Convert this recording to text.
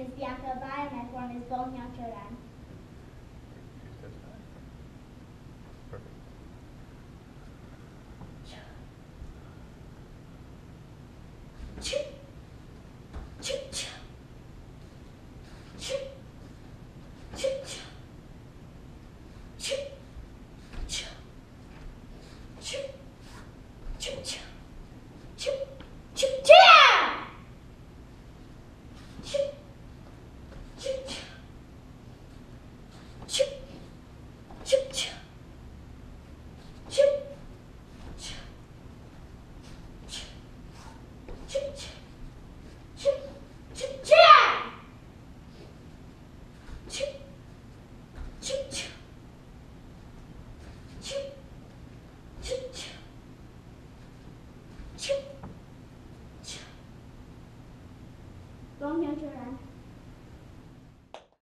is Bianca. Bye. My form is Bong Hyung Cho Dan. Perfect. Bong Hyung Cho Dan.